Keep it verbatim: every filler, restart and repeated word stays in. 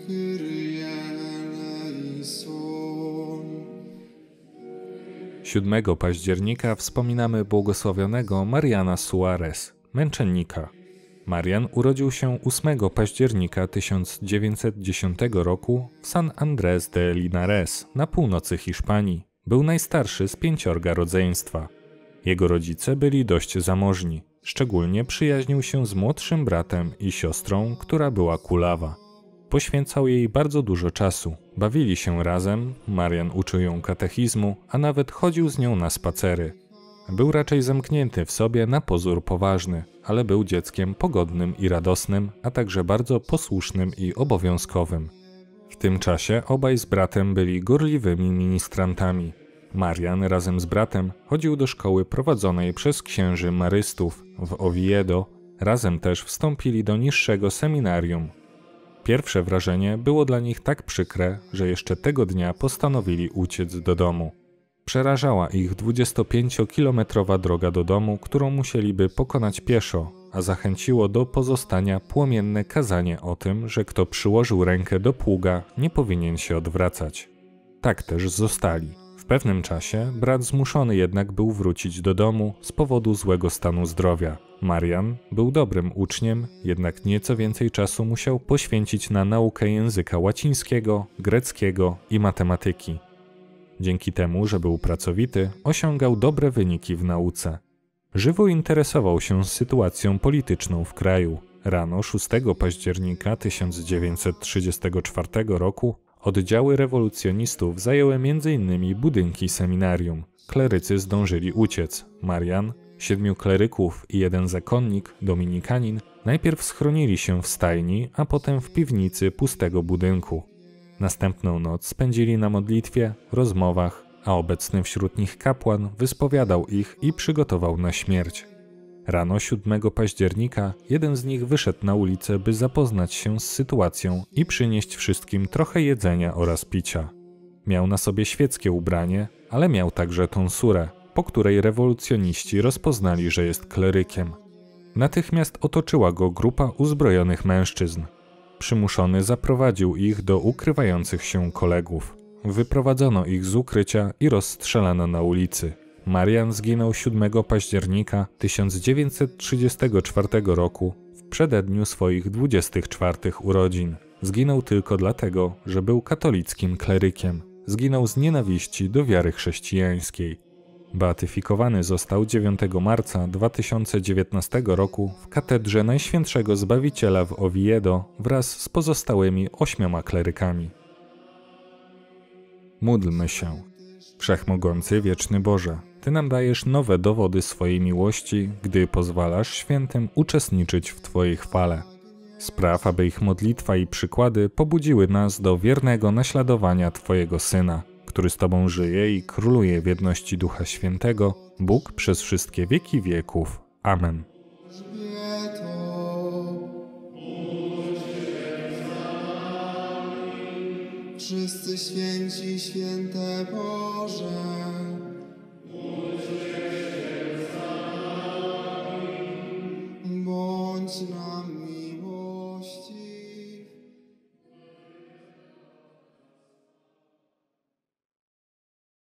siódmego października wspominamy błogosławionego Mariana Suarez, męczennika. Marian urodził się ósmego października tysiąc dziewięćset dziesiątego roku w San Andrés de Linares na północy Hiszpanii. Był najstarszy z pięciorga rodzeństwa. Jego rodzice byli dość zamożni. Szczególnie przyjaźnił się z młodszym bratem i siostrą, która była kulawa. Poświęcał jej bardzo dużo czasu. Bawili się razem, Marian uczył ją katechizmu, a nawet chodził z nią na spacery. Był raczej zamknięty w sobie, na pozór poważny, ale był dzieckiem pogodnym i radosnym, a także bardzo posłusznym i obowiązkowym. W tym czasie obaj z bratem byli gorliwymi ministrantami. Marian razem z bratem chodził do szkoły prowadzonej przez księży marystów w Oviedo, razem też wstąpili do niższego seminarium. Pierwsze wrażenie było dla nich tak przykre, że jeszcze tego dnia postanowili uciec do domu. Przerażała ich dwudziestopięciokilometrowa droga do domu, którą musieliby pokonać pieszo, a zachęciło do pozostania płomienne kazanie o tym, że kto przyłożył rękę do pługa, nie powinien się odwracać. Tak też zostali. W pewnym czasie brat zmuszony jednak był wrócić do domu z powodu złego stanu zdrowia. Marian był dobrym uczniem, jednak nieco więcej czasu musiał poświęcić na naukę języka łacińskiego, greckiego i matematyki. Dzięki temu, że był pracowity, osiągał dobre wyniki w nauce. Żywo interesował się sytuacją polityczną w kraju. Rano szóstego października tysiąc dziewięćset trzydziestego czwartego roku oddziały rewolucjonistów zajęły między innymi budynki seminarium. Klerycy zdążyli uciec. Marian, siedmiu kleryków i jeden zakonnik, dominikanin, najpierw schronili się w stajni, a potem w piwnicy pustego budynku. Następną noc spędzili na modlitwie, rozmowach, a obecny wśród nich kapłan wyspowiadał ich i przygotował na śmierć. Rano siódmego października jeden z nich wyszedł na ulicę, by zapoznać się z sytuacją i przynieść wszystkim trochę jedzenia oraz picia. Miał na sobie świeckie ubranie, ale miał także tonsurę, po której rewolucjoniści rozpoznali, że jest klerykiem. Natychmiast otoczyła go grupa uzbrojonych mężczyzn. Przymuszony zaprowadził ich do ukrywających się kolegów. Wyprowadzono ich z ukrycia i rozstrzelano na ulicy. Marian zginął siódmego października tysiąc dziewięćset trzydziestego czwartego roku w przededniu swoich dwudziestych czwartych urodzin. Zginął tylko dlatego, że był katolickim klerykiem. Zginął z nienawiści do wiary chrześcijańskiej. Beatyfikowany został dziewiątego marca dwa tysiące dziewiętnastego roku w katedrze Najświętszego Zbawiciela w Oviedo wraz z pozostałymi ośmioma klerykami. Módlmy się. Wszechmogący, wieczny Boże, Ty nam dajesz nowe dowody swojej miłości, gdy pozwalasz świętym uczestniczyć w Twojej chwale. Spraw, aby ich modlitwa i przykłady pobudziły nas do wiernego naśladowania Twojego Syna, który z Tobą żyje i króluje w jedności Ducha Świętego, Bóg przez wszystkie wieki wieków. Amen. Wszyscy święci, święte Boże,